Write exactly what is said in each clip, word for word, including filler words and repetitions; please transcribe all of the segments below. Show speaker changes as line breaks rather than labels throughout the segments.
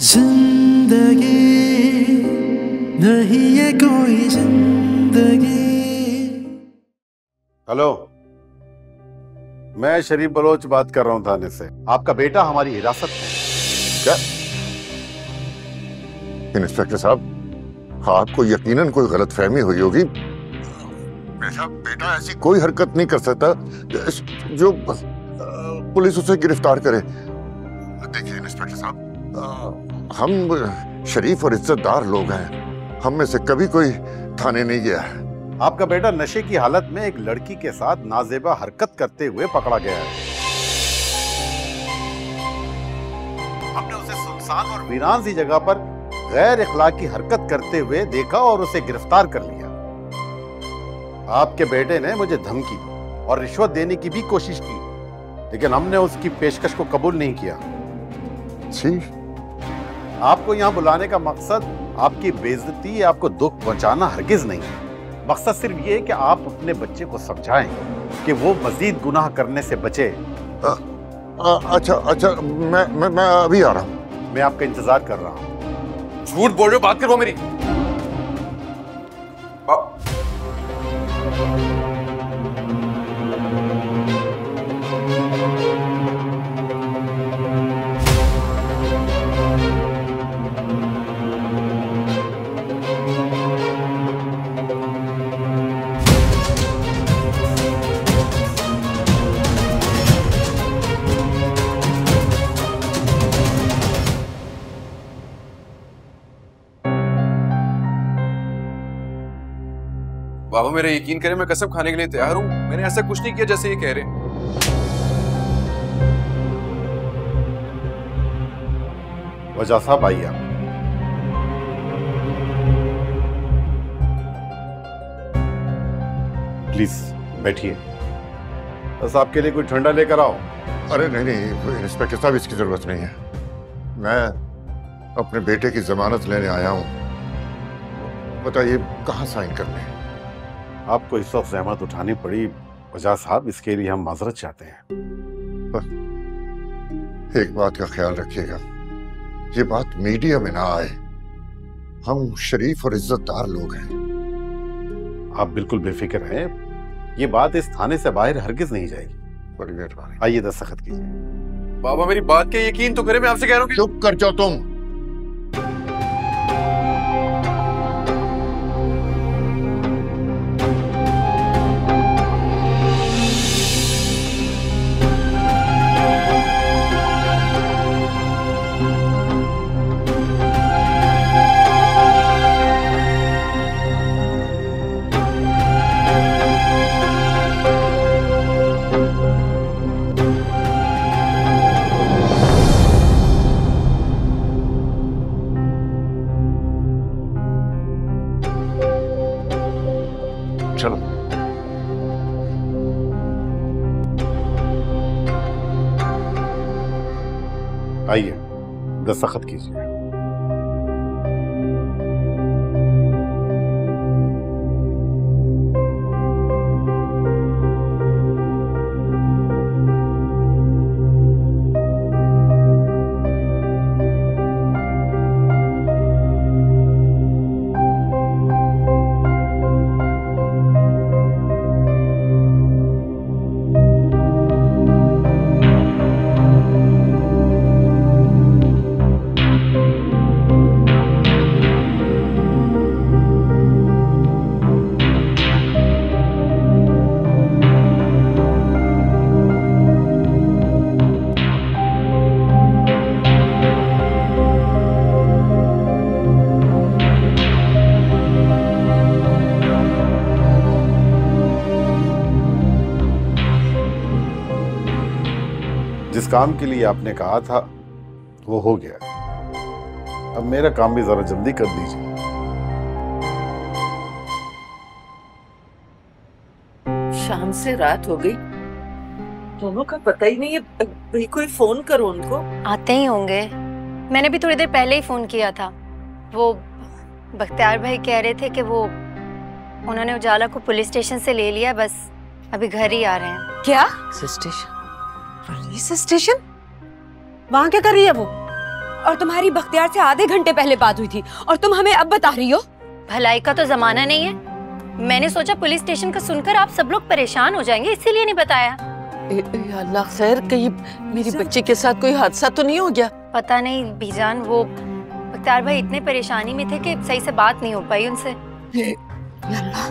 जिंदगी नहीं है कोई जिंदगी।
हेलो, मैं शरीफ बलोच बात कर रहा हूं थाने से। आपका बेटा हमारी हिरासत में।
क्या? इंस्पेक्टर साहब, आपको यकीनन कोई गलतफहमी हुई होगी। मेरा बेटा ऐसी कोई हरकत नहीं कर सकता जो पुलिस उसे गिरफ्तार करे। देखिए इंस्पेक्टर साहब, हम शरीफ और इज्जतदार लोग हैं, हम में से कभी कोई थाने नहीं गया है।
आपका बेटा नशे की हालत में एक लड़की के साथ नाजेबा हरकत करते हुए पकड़ा गया है। हमने उसे सुनसान और वीरान सी जगह पर गैर इखलाकी हरकत करते हुए देखा और उसे गिरफ्तार कर लिया। आपके बेटे ने मुझे धमकी दी और रिश्वत देने की भी कोशिश की, लेकिन हमने उसकी पेशकश को कबूल नहीं किया।
जी,
आपको यहाँ बुलाने का मकसद आपकी बेइज्जती, आपको दुख पहुंचाना हरगिज नहीं है। मकसद सिर्फ ये है कि आप अपने बच्चे को समझाएं कि वो मजीद गुनाह करने से बचे।
आ, आ, अच्छा अच्छा, मैं मैं मैं अभी आ रहा हूँ।
मैं आपका इंतजार कर रहा हूँ।
झूठ बोल रहे हो, बात करो मेरी। बाबा मेरा यकीन करें, मैं कसम खाने के लिए तैयार हूं। मैंने ऐसा कुछ नहीं किया जैसे ये कह रहे हैं।
वजह साहब आइए आप। प्लीज बैठिए। बस आपके लिए कोई ठंडा लेकर आओ।
अरे नहीं नहीं इंस्पेक्टर साहब, इसकी जरूरत नहीं है। मैं अपने बेटे की जमानत लेने आया हूं। बताइए कहां साइन करने हैं?
आपको इस वक्त जहमत उठानी पड़ी वजह साहब, इसके लिए हम माजरत चाहते हैं।
एक बात का ख्याल रखिएगा, ये बात मीडिया में ना आए। हम शरीफ और इज्जतदार लोग हैं।
आप बिल्कुल बेफिक्र हैं, ये बात इस थाने से बाहर हरगिज नहीं जाएगी।
बड़ी मेहरबानी।
आइए दस्तखत कीजिए।
बाबा मेरी बात के यकीन तो करें, मैं आपसे कह रहा हूँ कि...
चुप कर जाओ तुम। चलो
आइए दस्तखत कीजिए। जिस काम के लिए आपने कहा था वो हो गया। अब मेरा काम भी जरा जल्दी कर दीजिए।
शाम से रात हो गई, दोनों का पता ही नहीं है। भाई कोई फोन करो उनको।
आते ही होंगे, मैंने भी थोड़ी देर पहले ही फोन किया था। वो बख्तियार भाई कह रहे थे कि वो उन्होंने उजाला को पुलिस स्टेशन से ले लिया, बस अभी घर ही आ रहे हैं।
क्या?
स्टेशन?
Police station? वहां क्या कर रही है वो? और तुम्हारी बख्तियार से आधे घंटे पहले बात हुई थी और तुम हमें अब बता रही हो?
भलाई का तो जमाना नहीं है। मैंने सोचा पुलिस स्टेशन का सुनकर आप सब लोग परेशान हो जाएंगे, इसीलिए नहीं बताया।
ए, ए, अल्लाह खैर, कहीं मेरी बच्ची के साथ कोई हादसा तो नहीं हो गया?
पता नहीं बीजान, वो बख्तियार भाई इतने परेशानी में थे कि सही से बात नहीं हो पाई उनसे।
ए, अल्लाह।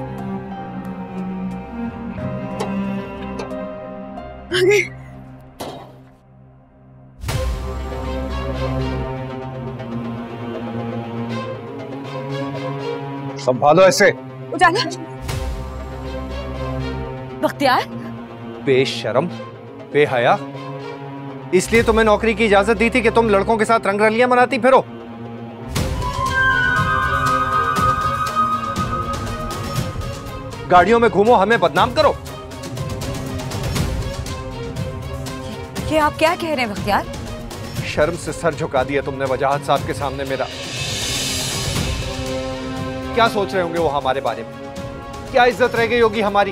संभालो ऐसे।
उजाला। बख्तियार,
बेशरम, बेहया, इसलिए तुम्हें नौकरी की इजाजत दी थी कि तुम लड़कों के साथ रंगरलियां मनाती फिरो। गाड़ियों में घूमो, हमें बदनाम करो।
ये आप क्या कह रहे हैं बख्तियार?
शर्म से सर झुका दिया तुमने वजाहत साहब के सामने मेरा। क्या सोच रहे होंगे वो हमारे बारे में? क्या इज्जत रह गई होगी हमारी?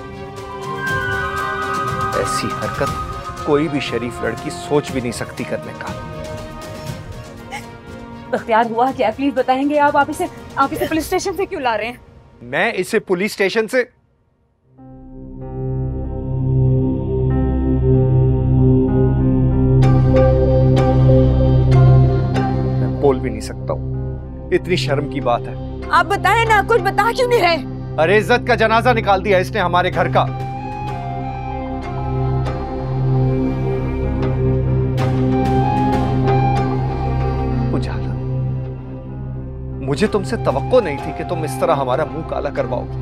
ऐसी हरकत कोई भी शरीफ लड़की सोच भी नहीं सकती करने का।
बख्तियार, हुआ क्या? प्लीज बताएंगे आप। आप इसे आप इसे पुलिस स्टेशन से क्यों ला रहे हैं?
मैं इसे पुलिस स्टेशन से मैं बोल भी नहीं सकता हूं, इतनी शर्म की बात है।
आप बताएं ना, कुछ बता क्यों नहीं रहे?
अरे इज्जत का जनाजा निकाल दिया इसने हमारे घर का। उजाला, मुझे तुमसे तवक्को नहीं थी कि तुम इस तरह हमारा मुंह काला करवाओगी।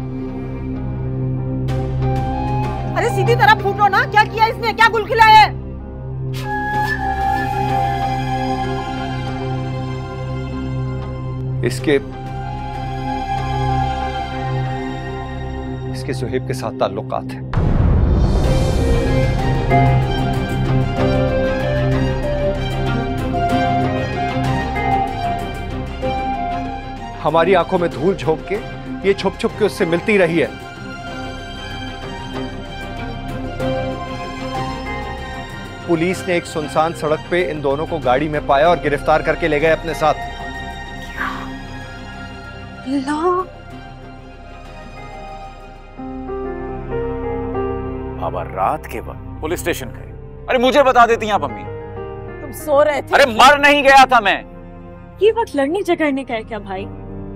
अरे सीधी तरह फूटो ना, क्या किया इसने? क्या गुल खिलाया है?
इसके इसके सुहेब के साथ ताल्लुकात हैं। हमारी आंखों में धूल झोंक के ये छुप छुप के उससे मिलती रही है। पुलिस ने एक सुनसान सड़क पे इन दोनों को गाड़ी में पाया और गिरफ्तार करके ले गए अपने साथ।
बाबा रात के वक्त पुलिस स्टेशन गए? अरे मुझे बता देती आप अम्मी।
तुम सो रहे थे?
अरे मर नहीं गया था मैं।
ये वक्त लड़ने झगड़ने का है क्या भाई?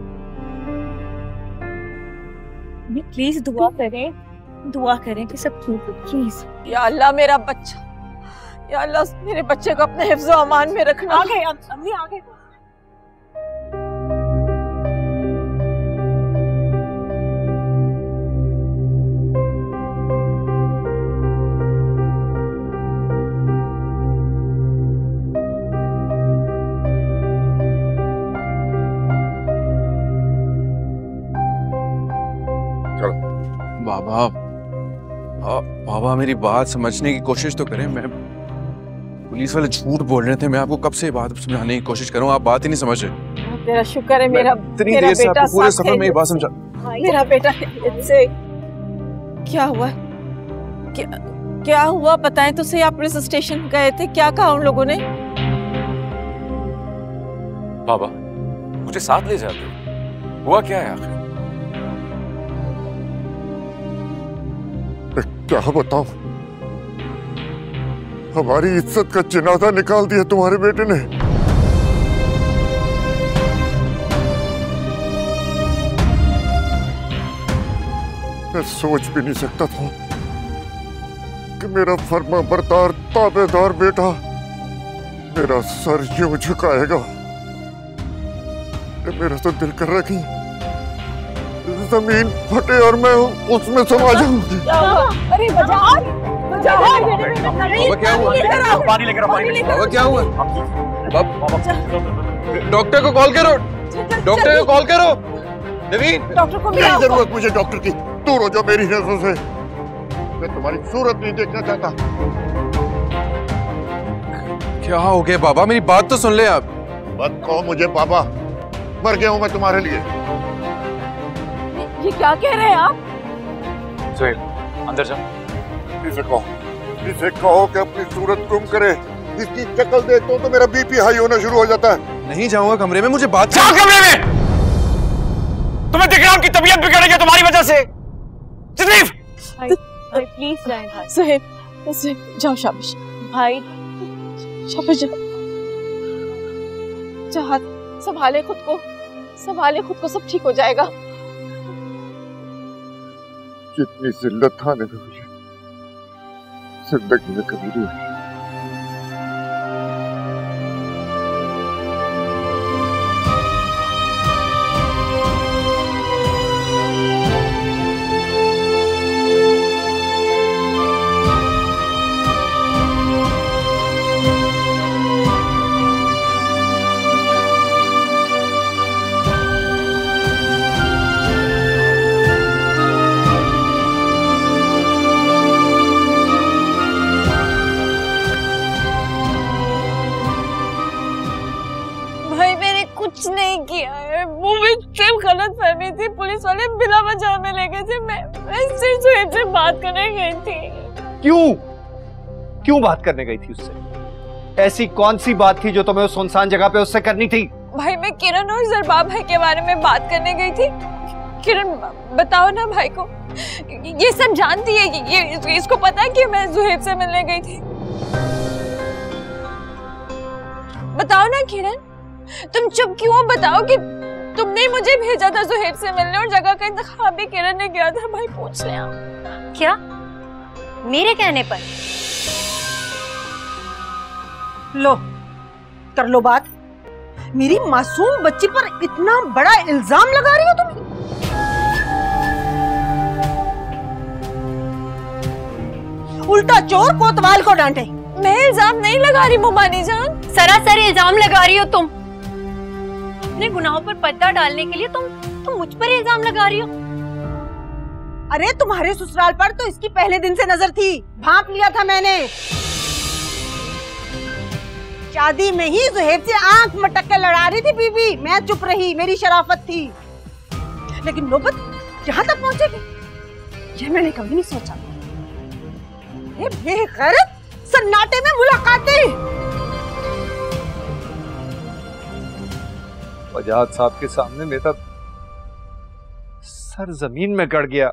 प्लीज दुआ करें, दुआ करें कि सब ठीक हो प्लीज।
या अल्लाह, मेरा बच्चा, या अल्लाह मेरे बच्चे को अपने हिफ्ज़ व अमान में रखना।
आ गए अम्मी, आ गए।
बाबा, बाबा मेरी बात समझने की कोशिश तो करें। मैं पुलिस वाले झूठ बोल रहे थे। मैं आपको कब से बात समझाने की कोशिश कर रहा हूं, आप बात ही नहीं समझ रहे।
तेरा शुक्र है मेरा
इतनी
मेरा
देर से
बेटा
आपको पूरे सफर में ये बात समझा।
मेरा बेटा इससे क्या हुआ? क्या क्या हुआ बताएं तो सही। आप पुलिस स्टेशन गए थे, क्या कहा उन लोगों ने?
बाबा मुझे साथ ले जाते, हुआ क्या है आखिर?
क्या बताऊं, हमारी इज्जत का जनाजा निकाल दिया तुम्हारे बेटे ने। मैं सोच भी नहीं सकता था कि मेरा फर्मा बरदार ताबेदार बेटा मेरा सर यूं झुकाएगा। मेरा तो दिल कर रहा कि जमीन फटे और मैं उसमें समा जाऊं।
अरे बचाओ, बचाओ।
बाबा क्या हुआ?
पानी लेकर आओ, पानी लेकर आओ।
बाबा क्या हुआ? डॉक्टर को कॉल करो, डॉक्टर को कॉल करो। नवीन,
डॉक्टर को
नहीं जरूरत मुझे डॉक्टर की। दूर हो जाओ मेरी नजरों से, मैं तुम्हारी सूरत नहीं देखना चाहता।
क्या हो गया बाबा? मेरी बात तो सुन ले आप।
मत कहो मुझे बाबा, मर गया हूं मैं तुम्हारे लिए।
ये क्या कह रहे हैं आप?
सुहेल अंदर जाओ।
इसे कहो, इसे कहो कि अपनी सूरत गुम करे, इसकी शक्ल देखता हूँ तो मेरा बीपी हाई होना शुरू हो जाता है।
नहीं जाऊंगा कमरे में, मुझे बात
जाओ कमरे में। तुम्हें दिख रहा है कि तबीयत बिगड़ गई है तुम्हारी वजह से। तकलीफ
भाई प्लीज जाए भाई।
सुहेब, सुहेब जाओ, शाबाश
भाई
शाबाश, जाओ जाओ, हाथ संभाले खुद को, संभाले खुद को, सब ठीक हो जाएगा।
जितनी जिल्लत खाने में मुझे जिंदगी में कभी नहीं हुई।
कुछ नहीं किया है, वो भी सिर्फ गलत फहमी थी। पुलिस वाले बिना वजह में ले गए थे। मैं मैं सिर्फ सुहेब से बात करने गई थी।
क्यों क्यों बात करने गई थी उससे? ऐसी कौन सी बात थी जो तुम्हें उस सुनसान जगह पे उससे करनी थी?
भाई मैं किरण और जरबा भाई के बारे में बात करने गई थी। किरण बताओ ना भाई को, ये सब जानती है कि ये इसको पता है कि मैं सुहेब से मिलने गई थी। बताओ ना किरण, तुम चुप क्यों हो? बताओ कि तुमने मुझे भेजा था सुहेब से मिलने और जगह का इंतखाब भी किरण ने किया था। भाई पूछ ले आप।
क्या? मेरे कहने पर?
लो कर लो बात। मेरी मासूम बच्ची पर इतना बड़ा इल्जाम लगा रही हो तुम? उल्टा चोर कोतवाल को डांटे।
मैं इल्जाम नहीं लगा रही मुमानी जान।
सरासर इल्जाम लगा रही हो तुम। अपने गुनाहों पर पर्दा डालने के लिए तुम तुम मुझ पर इल्जाम लगा रही हो।
अरे तुम्हारे ससुराल पर तो इसकी पहले दिन से नजर थी, भांप लिया था मैंने। शादी में ही सुहेब से आंख मटक के लड़ा रही थी बीबी, मैं चुप रही, मेरी शराफत थी। लेकिन नौबत यहाँ तक पहुंचेगी ये मैंने कभी नहीं सोचा। ये बेगैरत सन्नाटे में मुलाकातें।
वजाहत साहब के सामने मेरा सर जमीन में गड़ गया।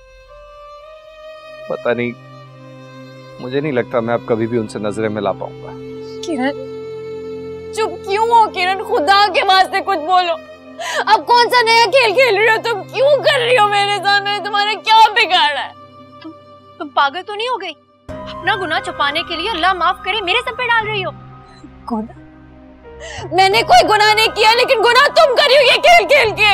पता नहीं, मुझे नहीं लगता मैं अब कभी भी उनसे नजरें मिला पाऊंगा।
किरण चुप क्यों हो? किरण खुदा के वास्ते कुछ बोलो। अब कौन सा नया खेल खेल रही हो तुम? क्यों कर रही हो मेरे साथ? मैंने तुम्हारा क्या बिगाड़ा है?
तुम तुम पागल तो नहीं हो गई? अपना गुनाह छुपाने के लिए अल्लाह माफ करे मेरे सर पे डाल रही हो।
गुनाह? मैंने कोई गुनाह नहीं किया, लेकिन गुनाह तुम कर रही हो ये खेल खेल के।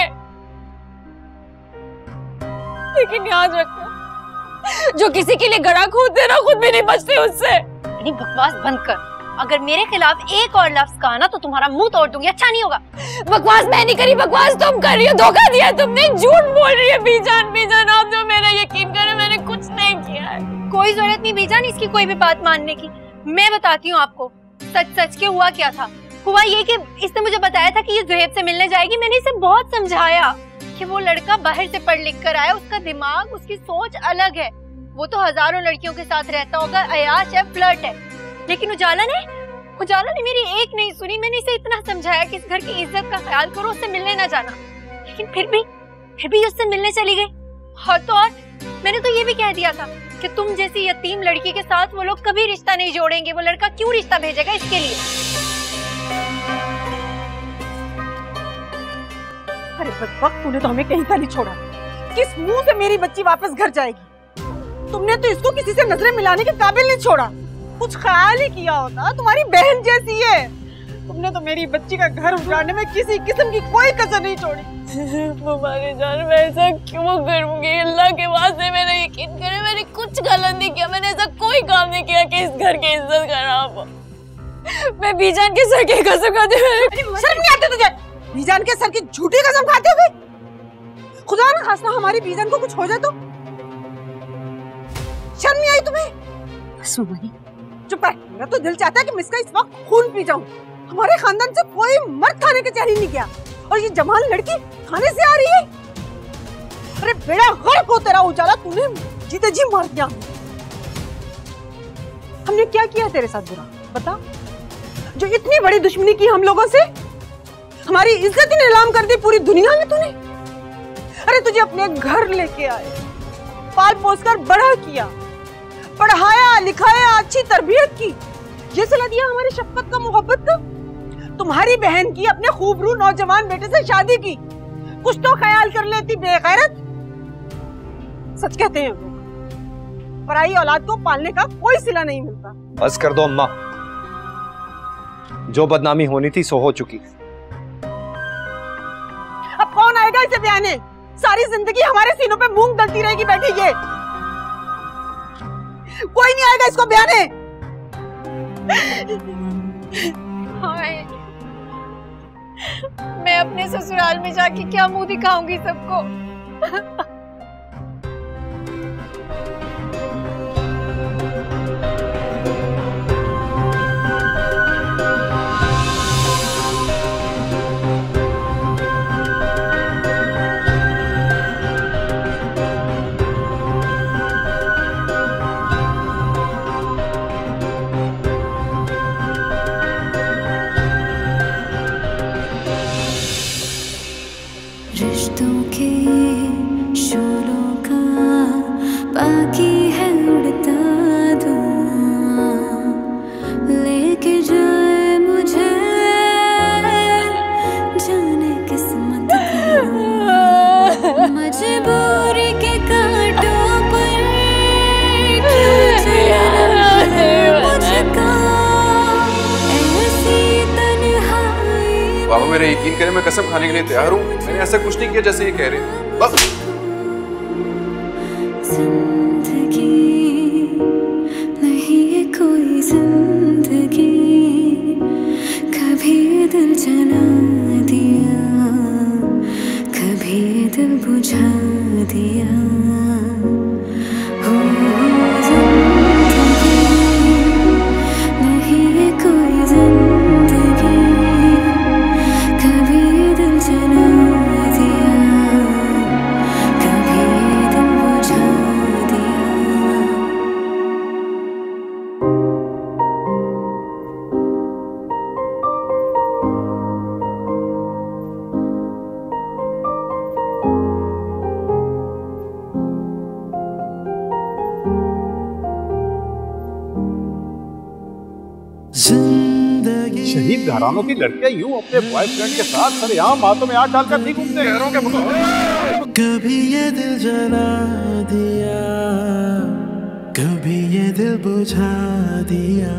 लेकिन याद रखना, जो किसी के लिए गड़ा खोदते ना खुद भी नहीं बचते उससे।
नहीं बकवास बंद कर। अगर मेरे खिलाफ एक और लफ्ज कहा ना तो तुम्हारा मुंह तोड़ दूंगी। अच्छा नहीं होगा।
बकवास मैं नहीं करी, बकवास तुम कर रही हो। धोखा दिया तुमने, झूठ बोल रही है। बीजान बीजान आप जो मेरा यकीन करे, मैंने कुछ नहीं किया है।
कोई जरूरत नहीं बीजान इसकी कोई भी बात मानने की। मैं बताती हूँ आपको सच सच के हुआ क्या था। हुआ ये कि इसने मुझे बताया था कि ये सुहेब से मिलने जाएगी। मैंने इसे बहुत समझाया कि वो लड़का बाहर से पढ़ लिख कर आया, उसका दिमाग उसकी सोच अलग है। वो तो हजारों लड़कियों के साथ रहता होगा, अयाश है, फ्लर्ट है। लेकिन उजाला ने उजाला ने मेरी एक नहीं सुनी। मैंने इसे इतना समझाया कि इस घर की इज्जत का ख्याल करो, उससे मिलने ना जाना। लेकिन फिर भी फिर भी उससे मिलने चली गई। और तो और मैंने तो ये भी कह दिया था कि तुम जैसी यतीम लड़की के साथ वो लोग कभी रिश्ता नहीं जोड़ेंगे। वो लड़का क्यों रिश्ता भेजेगा इसके लिए?
अरे बदबख्त, तूने तो हमें कहीं का नहीं छोड़ा। किस मुंह से मेरी बच्ची वापस घर जाएगी? तुमने तो इसको किसी से नजरें मिलाने के काबिल नहीं छोड़ा। कुछ ख्याल ही किया होता, तुम्हारी बहन जैसी है। तुमने तो मेरी बच्ची का घर उजाड़ने में किसी किस्म की कोई कसर नहीं छोड़ी।
मुमानी जान मैं ऐसा क्यों करूंगी? अल्लाह के वास्ते मेरा यकीन करे, मैंने कुछ गलत नहीं किया। मैंने ऐसा कोई काम नहीं किया कि इस घर की इज्जत खराब हो। मैं बीजान के सर की कसम खाती हूँ।
शर्म नहीं आती तुझे? बीजान के सर की झूठी कसम खाते हो? खुदा न खास्ता हमारी बीजान को कुछ हो जाए तो? शर्म नहीं आई तुम्हें? सुमनी चुप रह। मेरा तो दिल चाहता है कि मैं इसका इस वक्त खून पी जाऊं। हमारे खानदान से कोई मर्द थाने के चेहरे नहीं गया और ये जवान लड़की थाने से आ रही है। अरे बेड़ा गर्क हो तेरा उजाला, तूने जीते जी मार दिया। हमने क्या किया तेरे साथ बुरा बता? जो इतनी बड़ी दुश्मनी की हम लोगों से, हमारी इज्जत ही नीलाम कर दी पूरी दुनिया में तूने। अरे तुझे अपने घर लेके आए, पाल पोस कर बड़ा किया, पढ़ाया लिखाया, अच्छी तरबियत की, ये सलाह दिया हमारी शफकत का, मोहब्बत का। तुम्हारी बहन की अपने खूबरू नौजवान बेटे से शादी की, कुछ तो ख्याल कर लेती बेगैरत। सच कहते हैं लोग, पराई औलाद को पालने का कोई सिला नहीं मिलता।
बस कर दो अम्मा, जो बदनामी होनी थी सो हो चुकी।
अब कौन आएगा इसे बयाने? सारी जिंदगी हमारे सीनों पे मूंग दलती रहेगी बैठी ये। कोई नहीं आएगा इसको बयाने।
मैं अपने ससुराल में जाके क्या मुंह दिखाऊंगी सबको?
रिश्तों के शोरों का बाकी है उड़ता धुआं, लेके जाए मुझे जाने किस्मत का। मजबूरी के कांटों पर क्यों चलना मुझको, ऐसी तन्हाई।
बाबा मेरा यकीन करें, मैं कसम खाने के लिए तैयार हूँ। मैंने ऐसा कुछ नहीं किया जैसे ये कह रहे हैं। बस
जिंदगी नहीं है कोई जिंदगी, कभी दिल जला दिया, कभी दिल बुझा दिया। हो जिंदगी नहीं है कोई जिंदगी, कभी दिल जला दिया, कभी दिल बुझा दिया।
जिंदगी
शहीद घरानों की लड़कियां यूं अपने बॉयफ्रेंड के साथ सरेआम हाथों में हाथ डालकर नहीं घूमते। घरों के
कभी ये दिल जला दिया, कभी ये दिल बुझा दिया।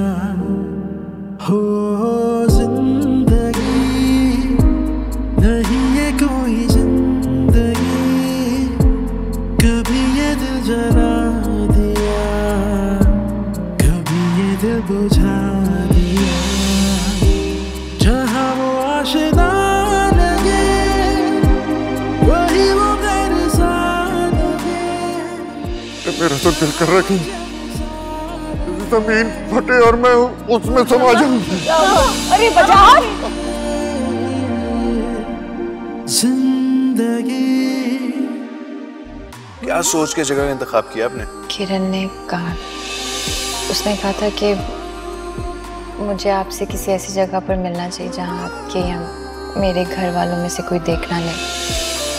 हो जिंदगी नहीं ये कोई जिंदगी, कभी ये दिल जला दिया, कभी ये दिल बुझा दिया। जहाँ वो आशिना लगे, वही वो गैरसा लगे।
मेरा तो दिल कर रहा कि जमीन फटे और मैं उसमें समा जाऊं।
अरे बचा।
जिंदगी
क्या सोच के जगह का इंतखाब किया आपने?
किरण ने कहा, उसने कहा था कि मुझे आपसे किसी ऐसी जगह पर मिलना चाहिए जहाँ आपके या मेरे घर वालों में से कोई देखना नहीं।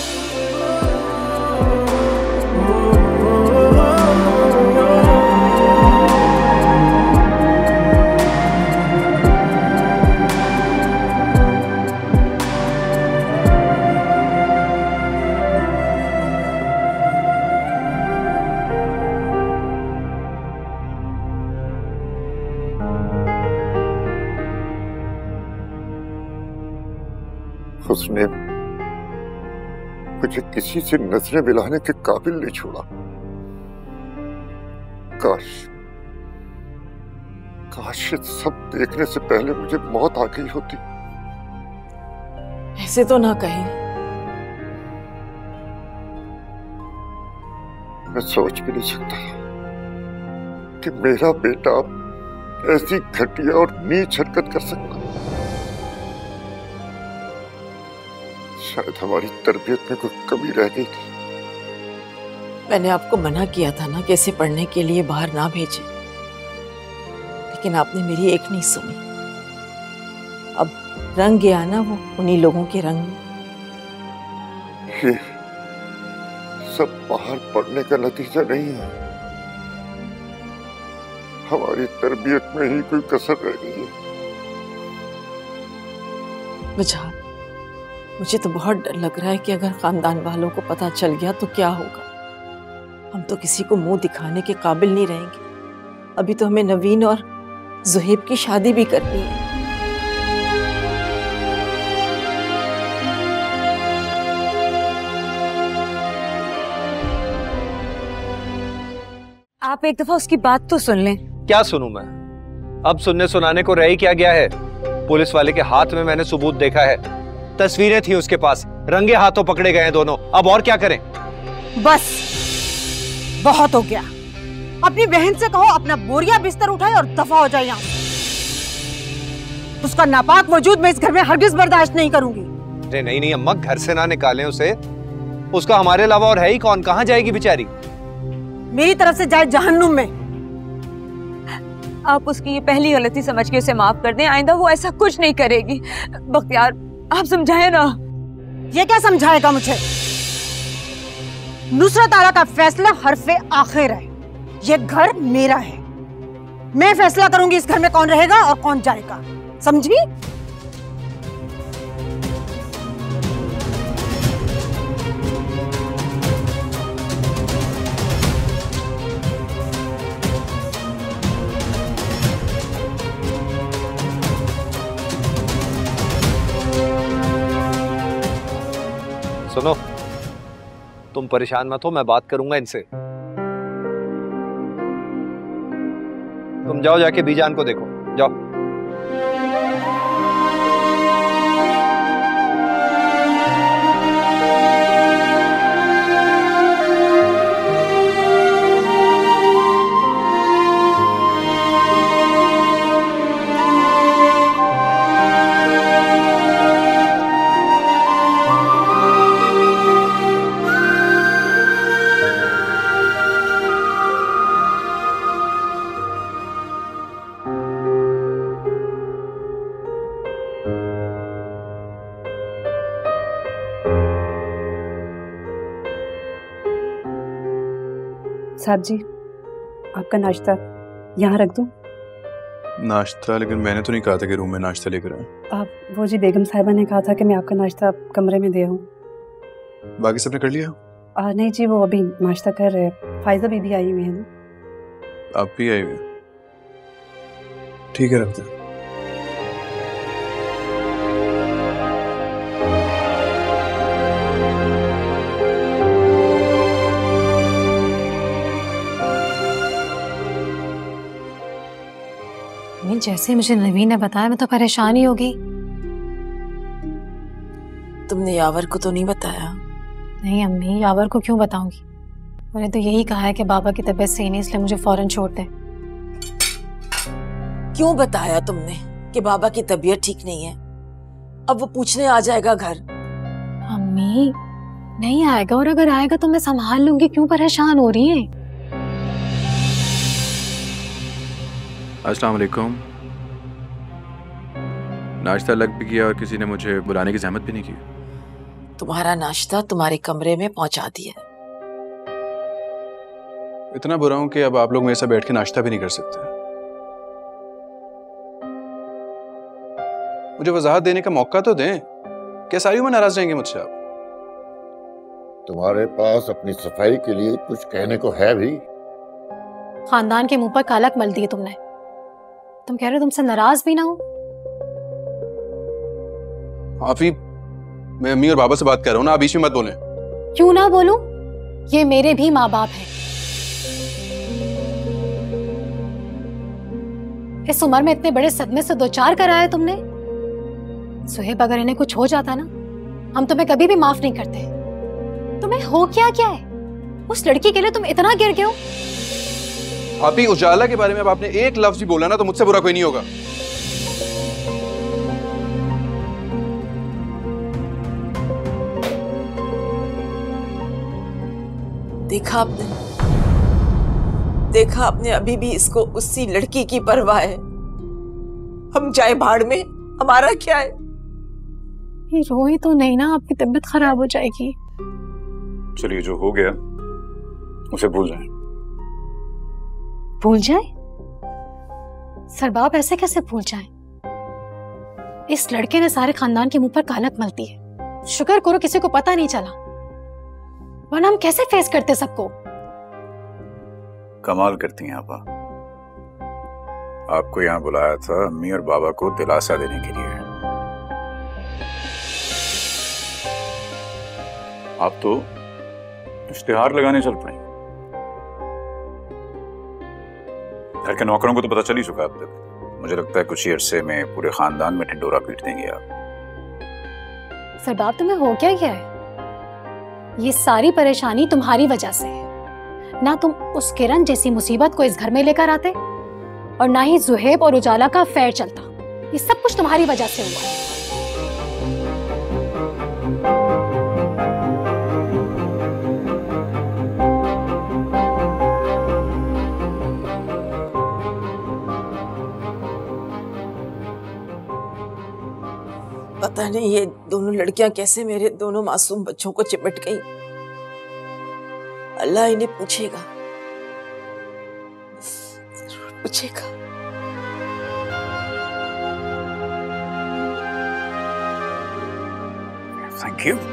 उसने मुझे किसी से नजरें मिलाने के काबिल नहीं छोड़ा। काश काश ये सब देखने से पहले मुझे मौत आ गई होती।
ऐसे तो ना कहीं।
मैं सोच भी नहीं सकता कि मेरा बेटा ऐसी घटिया और नीच हरकत कर सकता। शायद हमारी तरबियत में कोई कमी रह गई थी।
मैंने आपको मना किया था ना कि इसे पढ़ने के लिए बाहर ना भेजें, लेकिन आपने मेरी एक नहीं सुनी। अब रंग गया ना वो उन्हीं लोगों के रंग में।
ये सब बाहर पड़ने का नतीजा नहीं है, हमारी तरबियत में ही कोई कसर रह गई है।
बुझा, मुझे तो बहुत डर लग रहा है कि अगर खानदान वालों को पता चल गया तो क्या होगा। हम तो किसी को मुंह दिखाने के काबिल नहीं रहेंगे। अभी तो हमें नवीन और ज़ुहैब की शादी भी करनी है।
आप एक दफा उसकी बात तो सुन लें।
क्या सुनूं मैं? अब सुनने सुनाने को रह ही क्या गया है? पुलिस वाले के हाथ में मैंने सबूत देखा है, तस्वीरें थी उसके पास, रंगे हाथों पकड़े गए हैं दोनों। अब और क्या करें?
बस बहुत हो गया। अपनी बहन से कहो अपना बोरिया बिस्तर उठाए और दफा हो जाए यहाँ से। उसका नापाक वजूद मैं इस घर में हरगिज बर्दाश्त नहीं करूंगी।
अरे नहीं नहीं अम्मा, घर से ना निकालें उसे। उसका हमारे अलावा और है ही कौन? कहाँ जाएगी बेचारी?
मेरी तरफ से जाए जहन्नुम में।
आप उसकी ये पहली गलती समझ के उसे माफ कर दें। आइंदा वो ऐसा कुछ नहीं करेगी। बख्तियार, आप समझाए ना।
ये क्या समझाएगा मुझे? नुसरत आरा का फैसला हरफे आखिर है। ये घर मेरा है, मैं फैसला करूंगी इस घर में कौन रहेगा और कौन जाएगा, समझी?
सुनो, तुम परेशान मत हो, मैं बात करूंगा इनसे। तुम जाओ, जाके बीजान को देखो, जाओ।
साहब जी, आपका नाश्ता यहाँ रख दूँ?
नाश्ता? लेकिन मैंने तो नहीं कहा था कि रूम में नाश्ता लेकर आए।
आप वो जी बेगम साहिबा ने कहा था कि मैं आपका नाश्ता कमरे में दे आऊँ।
बाकी सबने कर लिया?
आ, नहीं जी, वो अभी नाश्ता कर रहे हैं। फायजा बीबी आई हुई है ना।
आप भी आई हुई? ठीक है, रखते हैं।
जैसे मुझे नवीन ने बताया मैं तो परेशान ही हो गई।
तुमने यावर को तो नहीं बताया?
नहीं अम्मी, यावर को क्यों बताऊंगी? मैंने तो यही कहा है कि बाबा की तबीयत सही नहीं, इसलिए मुझे फौरन छोड़ दे।
क्यों बताया तुमने कि बाबा की तबीयत ठीक नहीं है? अब वो पूछने आ जाएगा घर।
अम्मी नहीं आएगा, और अगर आएगा तो मैं संभाल लूंगी, क्यों परेशान हो रही है?
अस्सलाम वालेकुम। नाश्ता लग भी गया और किसी ने मुझे बुलाने की जहमत भी नहीं की।
तुम्हारा नाश्ता तुम्हारे कमरे में पहुंचा दिया।
इतना बुरा हूं कि अब आप लोग मेरे साथ बैठ के नाश्ता भी नहीं कर सकते। मुझे वजाहत देने का मौका तो दें। क्या सारी उम्र नाराज रहेंगे मुझसे आप?
तुम्हारे पास अपनी सफाई के लिए कुछ कहने को है भी?
खानदान के मुंह पर कालक मल दिए तुमने। तुम कह रहे हो तुमसे नाराज भी ना हो?
आफी, मैं अम्मी और बाबा से बात कर रहा हूँ ना, आप बीच में मत बोलें।
क्यों ना बोलूं? ये मेरे भी माँ बाप हैं। इस उम्र में इतने बड़े सदमे से दो चार कराया तुमने। सुहेब, अगर इन्हें कुछ हो जाता ना, हम तुम्हें कभी भी माफ नहीं करते। तुम्हें हो क्या क्या है? उस लड़की के लिए तुम इतना गिर गए हो।
आपी, उजाला के बारे में अब आपने एक लफ्ज भी बोला ना तो मुझसे बुरा कोई नहीं होगा।
देखा आपने? देखा आपने? अभी भी इसको उसी लड़की की परवाह है। हम जाए भाड़ में, हमारा क्या है?
ये रोई तो नहीं ना, आपकी तबीयत खराब हो जाएगी।
चलिए जो हो गया उसे भूल जाएं।
भूल जाए? सरबाब ऐसे कैसे भूल जाए? इस लड़के ने सारे खानदान के मुंह पर कालक मलती है। शुक्र करो किसी को पता नहीं चला, वरना हम कैसे फेस करते सबको।
कमाल करती हैं आपा। आपको यहाँ बुलाया था अम्मी और बाबा को दिलासा देने के लिए। आप तो इश्तिहार लगाने चल पड़े। घर के नौकरों को तो पता चल ही चुका अब तक। मुझे लगता है कुछ ही अरसे में पूरे खानदान में ढिंडोरा पीट देंगे आप।
सरबाब तुम्हें हो क्या गया है? ये सारी परेशानी तुम्हारी वजह से है। ना तुम उस किरण जैसी मुसीबत को इस घर में लेकर आते, और ना ही जुहेब और उजाला का अफेयर चलता। ये सब कुछ तुम्हारी वजह से हुआ है।
पता नहीं ये दोनों लड़कियां कैसे मेरे दोनों मासूम बच्चों को चिपट गई। अल्लाह इन्हें पूछेगा, पूछेगा।
Thank you.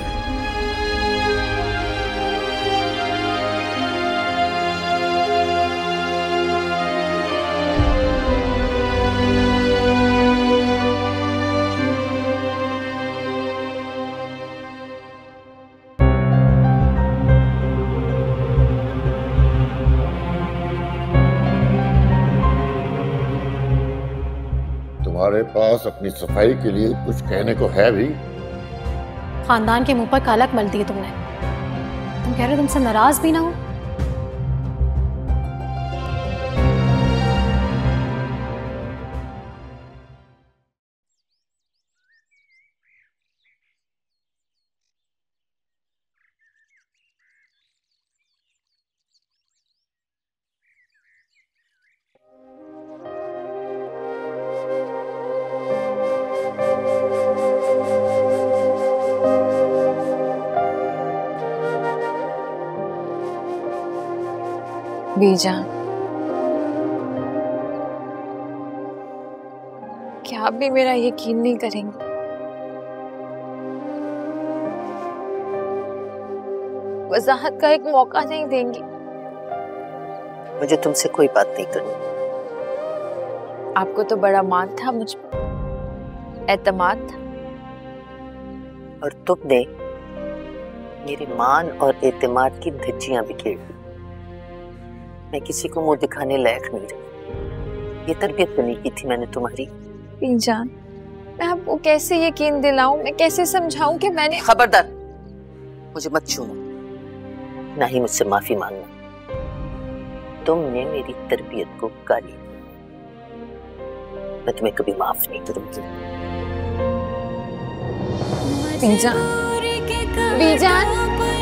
तुम्हारे पास अपनी सफाई के लिए कुछ कहने को है भी?
खानदान के मुंह पर कालक मल दी तुमने। तुम कह रहे हो तुमसे नाराज भी ना हो?
बीजान, क्या आप भी मेरा यकीन नहीं करेंगे? वजाहत का एक मौका नहीं देंगी?
मुझे तुमसे कोई बात नहीं करनी।
आपको तो बड़ा मान था मुझ पर, एतमाद था।
और तुमने मेरे मान और एतमाद की धज्जियां बिखेर दी। मैं किसी को मुंह दिखाने लायक नहीं रही। ये तरबियत बनी की थी मैंने तुम्हारी।
बीजान, मैं आपको कैसे यकीन दिलाऊं, मैं कैसे समझाऊं कि मैंने।
खबरदार, मुझे मत छूना, ना ही मुझसे माफी मांगना। तुमने मेरी तरबियत को गाली दी, मैं तुम्हें कभी माफ नहीं करूंगी।
बीजान, बीजान,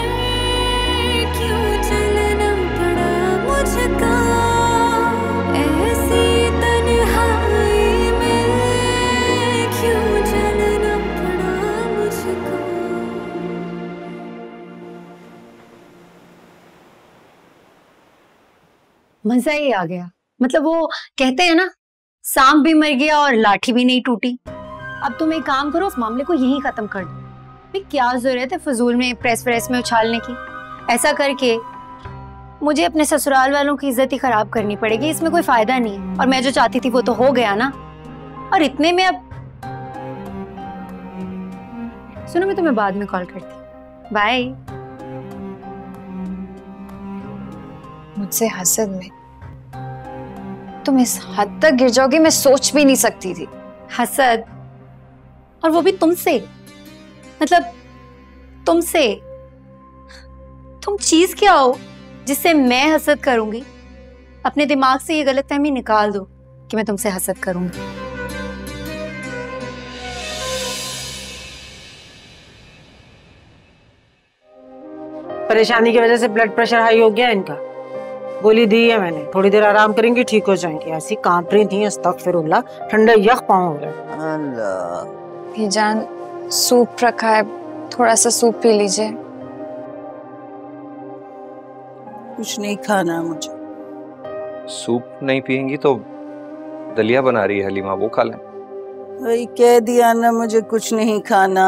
ऐसी तन्हाई में क्यों चलना पड़ा मुझको।
मजा ही आ गया। मतलब वो कहते हैं ना, सांप भी मर गया और लाठी भी नहीं टूटी। अब तुम एक काम करो, उस मामले को यहीं खत्म कर दो। भी क्या जरूरत है फजूल में प्रेस प्रेस में उछालने की। ऐसा करके मुझे अपने ससुराल वालों की इज्जत ही खराब करनी पड़ेगी, इसमें कोई फायदा नहीं है। और मैं जो चाहती थी वो तो हो गया ना। और इतने में अब सुनो, मैं तुम्हें बाद में कॉल करती हूँ। बाय।
मुझसे हसद में तुम इस हद तक गिर जाओगी मैं सोच भी नहीं सकती थी।
हसद? और वो भी तुमसे? मतलब तुमसे? तुम चीज क्या हो जिससे मैं हसद करूंगी? अपने दिमाग से ये गलतफहमी निकाल दो कि मैं तुमसे हसद करूंगी।
परेशानी की वजह से ब्लड प्रेशर हाई हो गया इनका।
गोली दी है मैंने, थोड़ी देर आराम करेंगी ठीक हो जाएंगी। ऐसी कांप रही थी, अस्तगफिरुल्लाह, ठंडा यख पाँव हो रहा।
अल्लाह। बीजान सूप रखा है, थोड़ा सा सूप पी लीजिए।
कुछ नहीं खाना मुझे।
सूप नहीं पियेंगी तो दलिया बना रही है हलीमा, वो खा लें।
वही कह दिया ना, मुझे कुछ नहीं खाना।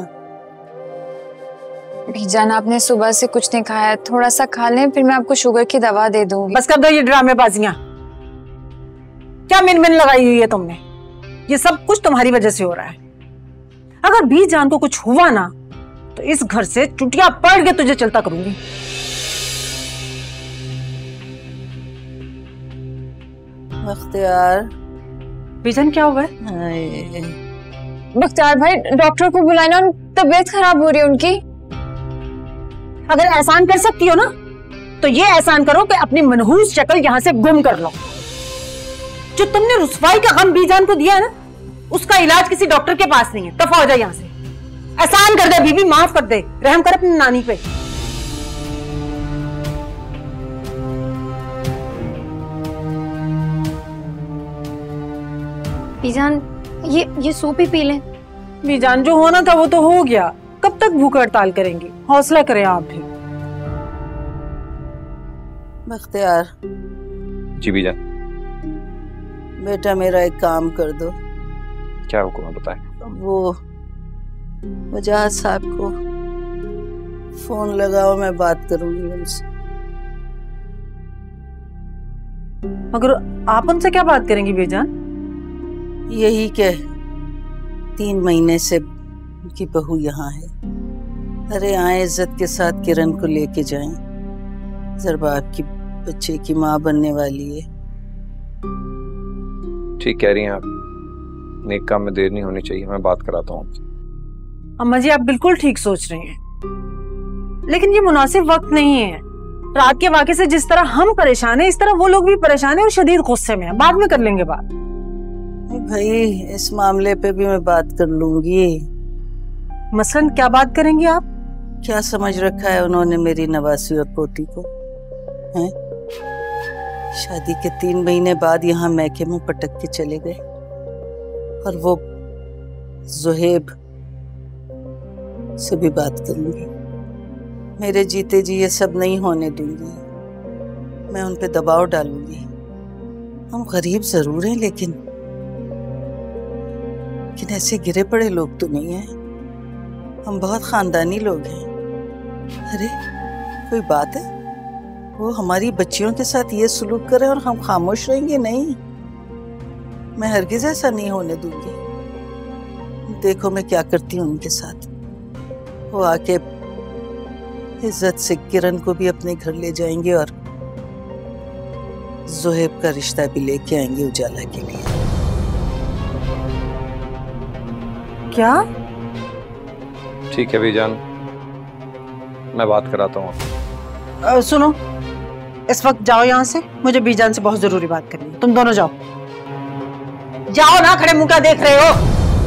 बीजान आपने सुबह से कुछ नहीं खाया है, थोड़ा सा खा लें, फिर मैं आपको शुगर की दवा दे दूंगी।
बस कर दो ये ड्रामेबाजियां। क्या मिन मिन लगाई हुई है तुमने? ये सब कुछ तुम्हारी वजह से हो रहा है। अगर बीजान को कुछ हुआ ना तो इस घर से चुटिया पड़ के तुझे चलता करूंगी।
बख्तियार।
बीजान क्या हुआ है?
बख्तियार भाई डॉक्टर को बुलाए ना, तबीयत खराब हो रही है उनकी।
अगर एहसान कर सकती हो ना तो ये एहसान करो कि अपनी मनहूस शक्ल यहाँ से गुम कर लो। जो तुमने रुसवाई का गम बीजान को दिया है ना, उसका इलाज किसी डॉक्टर के पास नहीं है। दफा हो जाए यहाँ से। एहसान कर दे बीबी, माफ कर दे, रहम कर अपनी नानी पे।
बीजान ये ये सूप ही पी लें।
बीजान जो होना था वो तो हो गया, कब तक भूख हड़ताल करेंगी? हौसला करें आप भी।
बख्तियार।
जी बीजान।
बेटा मेरा एक काम कर दो।
क्या हुक्म है बताएं।
वो वजाहत साहब को फोन लगाओ, मैं बात करूंगी उनसे।
मगर आप उनसे क्या बात करेंगी बीजान?
यही के तीन महीने से उनकी बहू यहाँ है। अरे आए इज्जत के साथ किरण को लेके जाएं। जरबा आपकी बच्चे की माँ बनने वाली है।
ठीक कह रही हैं आप, नेक काम में देर नहीं होनी चाहिए, मैं बात कराता हूँ।
अम्मा जी आप बिल्कुल ठीक सोच रहे हैं, लेकिन ये मुनासिब वक्त नहीं है। रात के वाक़े से जिस तरह हम परेशान हैं, इस तरह वो लोग भी परेशान हैं और शदीद गुस्से में हैं। बाद में कर लेंगे बात।
भाई इस मामले पे भी मैं बात कर लूंगी।
मसलन क्या बात करेंगी आप?
क्या समझ रखा है उन्होंने मेरी नवासी और पोती को? हैं? शादी के तीन महीने बाद यहाँ मैके में पटक के चले गए। और वो जुहेब से भी बात करूंगी। मेरे जीते जी ये सब नहीं होने दूंगी। मैं उन पे दबाव डालूंगी। हम गरीब जरूर हैं, लेकिन लेकिन ऐसे गिरे पड़े लोग तो नहीं हैं। हम बहुत खानदानी लोग हैं। अरे कोई बात है? वो हमारी बच्चियों के साथ ये सलूक करे और हम खामोश रहेंगे? नहीं, मैं हरगिज ऐसा नहीं होने दूंगी। देखो मैं क्या करती हूँ उनके साथ। वो आके इज्जत से किरण को भी अपने घर ले जाएंगे और जुहेब का रिश्ता भी लेके आएंगे उजाला के लिए।
क्या?
ठीक है बीजान, मैं बात कराता हूँ।
सुनो, इस वक्त जाओ यहाँ से, मुझे बीजान से बहुत जरूरी बात करनी है। तुम दोनों जाओ जाओ ना, खड़े मुंह क्या देख रहे हो?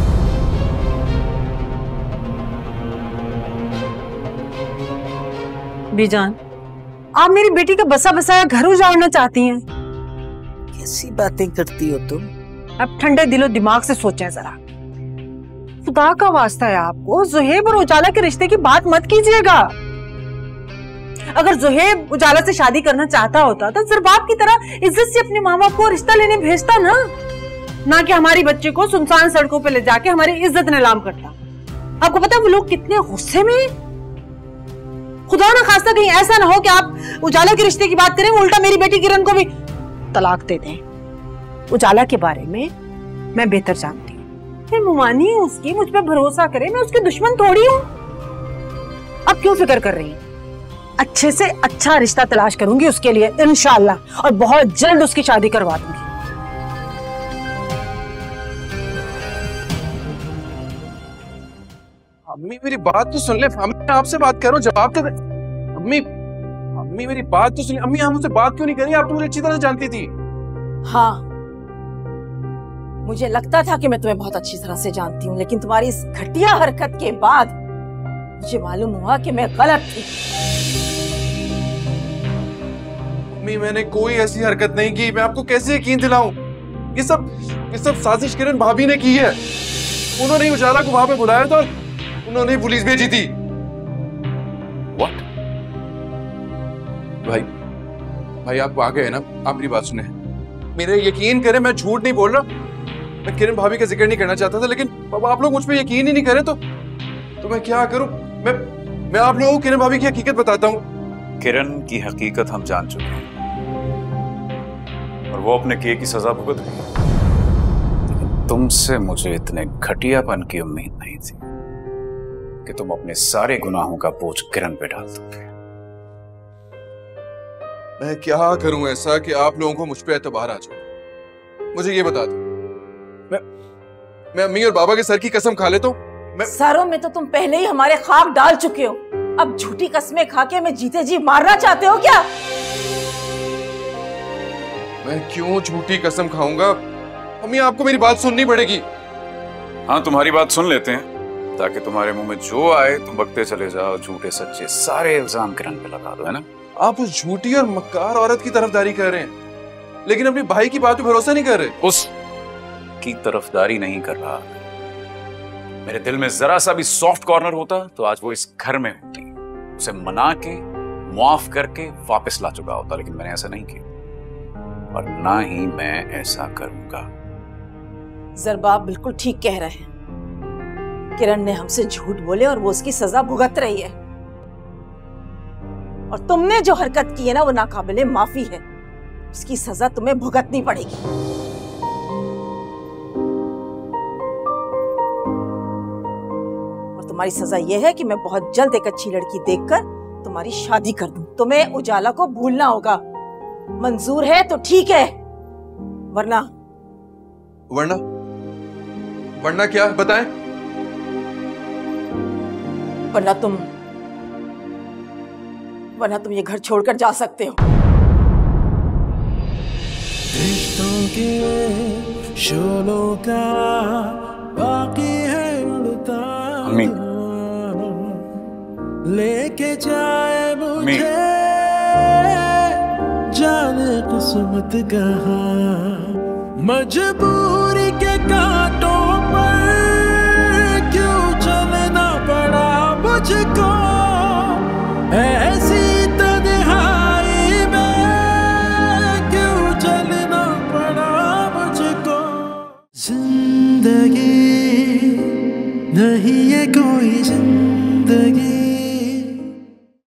बीजान आप मेरी बेटी का बसा बसाया घर उजाड़ना चाहती हैं।
कैसी बातें करती हो तुम?
अब ठंडे दिलो दिमाग से सोचें जरा। खुदा का वास्ता है आपको, जुहेब और उजाला के रिश्ते की बात मत कीजिएगा। अगर जुहेब उजाला से शादी करना चाहता होता तो ज़रबाब की तरह इज्जत से अपने माँ बाप को रिश्ता लेने भेजता ना, ना कि हमारी बच्चे को सुनसान सड़कों पे ले जाके हमारी इज्जत नीलाम करता। आपको पता है वो लोग कितने गुस्से में? खुदा ना खास्ता कहीं ऐसा ना हो कि आप उजाला के रिश्ते की बात करें, वो उल्टा मेरी बेटी किरण को भी तलाक दे दें। उजाला के बारे में मैं बेहतर जानती हूँ। मैं मुमानी हूँ उसकी, मुझ पर भरोसा करे, मैं उसकी दुश्मन थोड़ी हूँ। अब क्यों फिक्र कर रही हैं? अच्छे से अच्छा रिश्ता तलाश करूंगी उसके लिए इंशाअल्लाह, और बहुत जल्द उसकी शादी करवा दूंगी।
अम्मी मेरी बात तो सुन ले। अम्मी आपसे बात कर रहा हूँ, जवाब तो दे। अम्मी अम्मी मेरी बात तो सुन ले। अम्मी आप मुझसे बात क्यों नहीं करी? आप तो मुझे अच्छी तरह जानती थी।
हाँ मुझे लगता था कि मैं तुम्हें बहुत अच्छी तरह से जानती हूँ, लेकिन तुम्हारी इस घटिया हरकत के बाद मुझे मालूम हुआ कि मैं गलत थी।
अम्मी मैंने कोई ऐसी हरकत नहीं की, मैं आपको कैसे यकीन दिलाऊं? ये सब ये सब साजिश किरण भाभी ने की है। उन्होंने उजाला को वहां पे बुलाया था, उन्होंने पुलिस भेजी थी।
What?
भाई भाई आप आ गए ना, आप मेरी बात सुने, मेरे यकीन करें, मैं झूठ नहीं बोल रहा। मैं किरण भाभी का जिक्र नहीं करना चाहता था, लेकिन अब आप लोग मुझ पे यकीन ही नहीं करें तो तो मैं क्या करूं? मैं मैं आप लोगों को किरण भाभी की हकीकत बताता हूं।
किरण की हकीकत हम जान चुके हैं और वो अपने किए की सजा भुगत रही है। तुमसे मुझे इतने घटियापन की उम्मीद नहीं थी कि तुम अपने सारे गुनाहों का बोझ किरण पे डाल दोगे।
मैं क्या करूं ऐसा कि आप लोगों को मुझ पे एतबार आ जाए? मुझे ये बता दो, मैं मैं अम्मी और बाबा के सर की कसम खा लेता हूं। मैं
सरों में तो तुम पहले ही हमारे खाक डाल चुके हो, अब झूठी कस्में खा के हमें जीते जी मारना चाहते हो क्या?
मैं क्यों झूठी कसम खाऊंगा? अम्मी आपको मेरी बात सुननी पड़ेगी।
हाँ तुम्हारी बात सुन लेते हैं ताकि तुम्हारे मुंह में जो आए तुम बकते चले जाओ, झूठे सच्चे सारे इल्जाम किरण पे लगा दो, है ना?
आप उस झूठी और मक्कार औरत की तरफदारी कर रहे हैं, लेकिन अपने भाई की बात पे भरोसा नहीं कर रहे।
उस की तरफदारी नहीं कर रहा। मेरे दिल में जरा सा भी सॉफ्ट कॉर्नर होता तो आज वो इस घर में होती, उसे मना के मुआफ करके वापस ला चुका होता, लेकिन मैंने ऐसा नहीं किया और ना ही मैं ऐसा करूंगा।
जरबाब बिल्कुल ठीक कह रहे हैं। किरण ने हमसे झूठ बोले और वो उसकी सजा भुगत रही है, और तुमने जो हरकत की है ना वो नाकाबिले माफी है, उसकी सजा तुम्हें भुगतनी पड़ेगी। और तुम्हारी सजा यह है कि मैं बहुत जल्द एक अच्छी लड़की देखकर तुम्हारी शादी कर दूं। तुम्हें उजाला को भूलना होगा। मंजूर है तो ठीक है, वरना
वरना वरना क्या बताएं?
वरना तुम वरना तुम ये घर छोड़कर जा सकते हो।
रिश्तों के शोलों का बाकी है उड़ता लेके जाए मुझे जाने किस्मत कहाँ, मजबूरी के कारण